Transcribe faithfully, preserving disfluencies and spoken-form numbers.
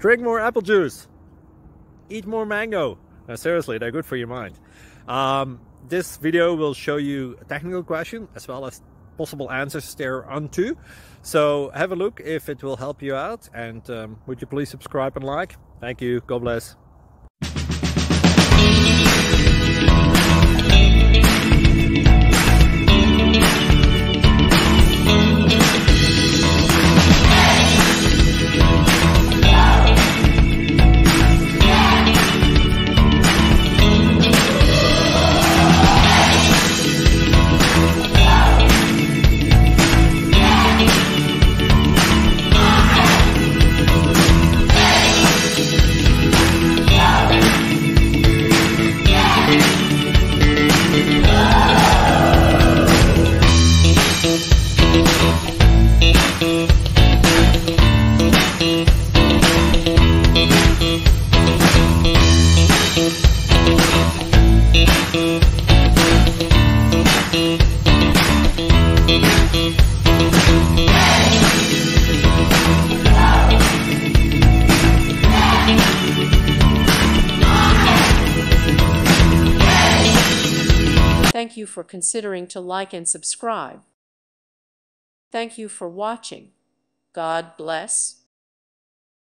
Drink more apple juice. Eat more mango. No, seriously, they're good for your mind. Um, this video will show you a technical question as well as possible answers thereunto. So have a look if it will help you out, and um, would you please subscribe and like? Thank you. God bless. Thank you for considering to like and subscribe. Thank you for watching. God bless.